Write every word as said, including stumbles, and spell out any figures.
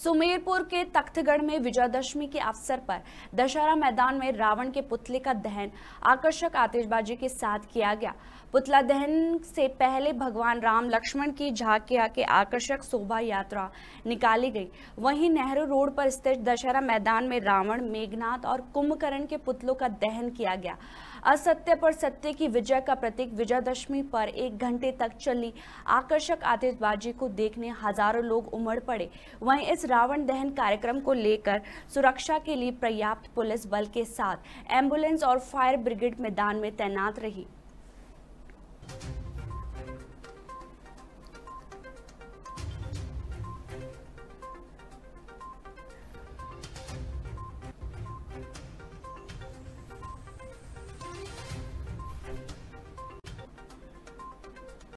सुमेरपुर के तख्तगढ़ में विजयादशमी के अवसर पर दशहरा मैदान में रावण के पुतले का दहन आकर्षक आतिशबाजी के साथ किया गया। पुतला दहन से पहले भगवान राम लक्ष्मण की झांकियां के आकर्षक शोभा यात्रा निकाली गई। वहीं नेहरू रोड पर स्थित दशहरा मैदान में रावण, मेघनाथ और कुंभकर्ण के पुतलों का दहन किया गया। असत्य पर सत्य की विजय का प्रतीक विजयादशमी पर एक घंटे तक चली आकर्षक आतिशबाजी को देखने हजारों लोग उमड़ पड़े। वहीं इस रावण दहन कार्यक्रम को लेकर सुरक्षा के लिए पर्याप्त पुलिस बल के साथ एम्बुलेंस और फायर ब्रिगेड मैदान में तैनात रही।